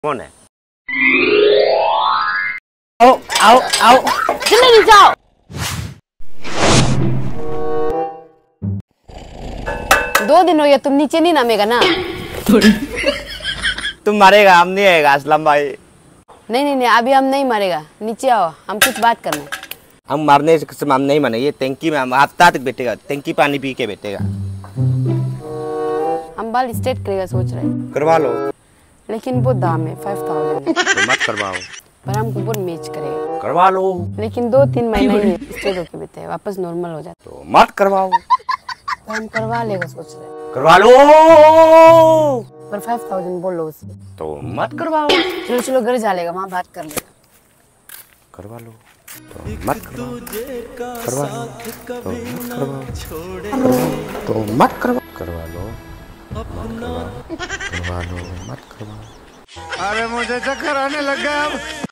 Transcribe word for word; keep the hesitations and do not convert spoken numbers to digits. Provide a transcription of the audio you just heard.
कौन है? आओ आओ आओ जल्दी जाओ। दो दिन हो गया तुम नीचे नहीं नामेगा ना। तुम मारेगा, हम नहीं आएगा असलम भाई। नहीं नहीं नहीं अभी हम नहीं मारेगा, नीचे आओ, हम कुछ बात करना। हम मारने से हम नहीं मानेंगे। टंकी में हम हफ्ता तक बैठेगा, टंकी पानी पी के बैठेगा। हम बाल स्ट्रेट करेगा सोच रहे, करवा लो। लेकिन बहुत दाम है, फाइव थाउजेंड तो मत करवाओ। पर हमको बहुत मैच करेगा। करवा लो। लेकिन दो तीन महीने ही स्ट्रेट होके बैठे वापस नॉर्मल हो जाता। तो मत करवाओ। तो हम करवा लेगा सोच रहे। करवा लो। पर फाइव थाउजेंड बोलो उसे। तो मत करवाओ। चलो चलो घर जा लेगा, वहाँ बात कर लेगा। करवा लो। तो मत करवाओ। करवा लो। तो मत करवाओ। तो मत करवाओ। करवा लो। करवा लो। मत करवाओ। अरे मुझे चक्कर आने लग गया अब।